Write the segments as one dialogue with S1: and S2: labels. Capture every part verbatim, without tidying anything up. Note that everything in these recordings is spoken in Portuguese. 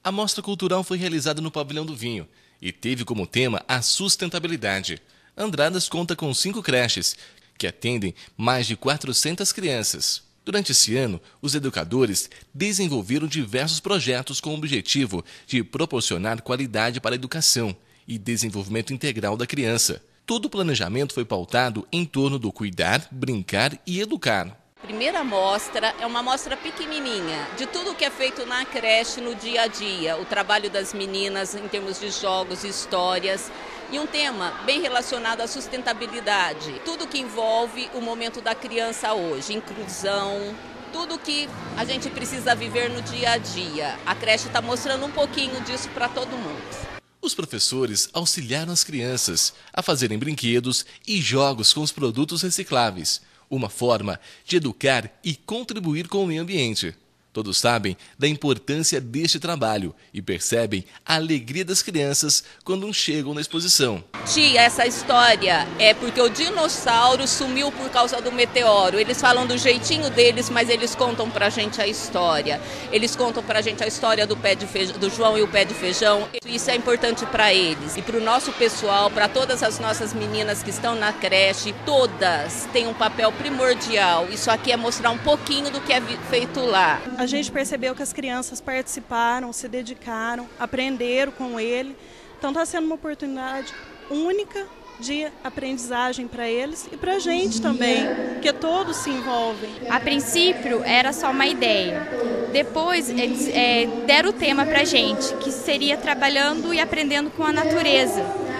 S1: A mostra cultural foi realizada no Pavilhão do Vinho e teve como tema a sustentabilidade. Andradas conta com cinco creches, que atendem mais de quatrocentas crianças. Durante esse ano, os educadores desenvolveram diversos projetos com o objetivo de proporcionar qualidade para a educação e desenvolvimento integral da criança. Todo o planejamento foi pautado em torno do cuidar, brincar e educar.
S2: A primeira mostra é uma mostra pequenininha de tudo que é feito na creche no dia a dia, o trabalho das meninas em termos de jogos, histórias e um tema bem relacionado à sustentabilidade. Tudo que envolve o momento da criança hoje, inclusão, tudo que a gente precisa viver no dia a dia. A creche está mostrando um pouquinho disso para todo mundo.
S1: Os professores auxiliaram as crianças a fazerem brinquedos e jogos com os produtos recicláveis, uma forma de educar e contribuir com o meio ambiente. Todos sabem da importância deste trabalho e percebem a alegria das crianças quando chegam na exposição.
S2: Tia, essa história é porque o dinossauro sumiu por causa do meteoro. Eles falam do jeitinho deles, mas eles contam pra gente a história. Eles contam pra gente a história do, pé de feijão, do João e o pé de feijão. Isso é importante para eles. E para o nosso pessoal, para todas as nossas meninas que estão na creche, todas têm um papel primordial. Isso aqui é mostrar um pouquinho do que é feito lá.
S3: A gente percebeu que as crianças participaram, se dedicaram, aprenderam com ele. Então está sendo uma oportunidade única de aprendizagem para eles e para a gente também, porque todos se envolvem.
S4: A princípio era só uma ideia. Depois eles é, deram o tema para a gente, que seria trabalhando e aprendendo com a natureza.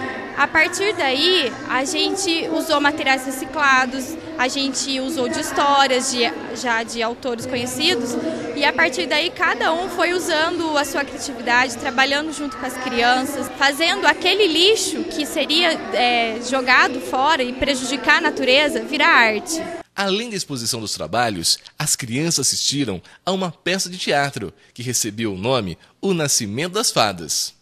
S4: A partir daí, a gente usou materiais reciclados, a gente usou de histórias de, já de autores conhecidos e a partir daí cada um foi usando a sua criatividade, trabalhando junto com as crianças, fazendo aquele lixo que seria é, jogado fora e prejudicar a natureza virar arte.
S1: Além da exposição dos trabalhos, as crianças assistiram a uma peça de teatro que recebeu o nome O Nascimento das Fadas.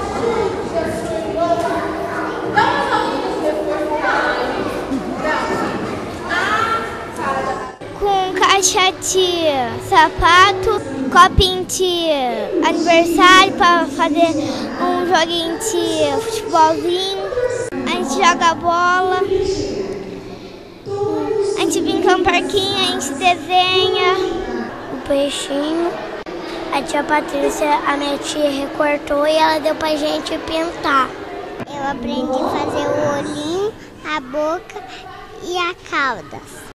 S5: Caixa-tia, sapato, copinho tia, aniversário para fazer um joguinho tia, futebolzinho, a gente joga bola, a gente brinca no parquinho, a gente desenha o peixinho. A tia Patrícia, a minha tia, recortou e ela deu pra gente pintar. Eu aprendi a fazer o olhinho, a boca e a cauda.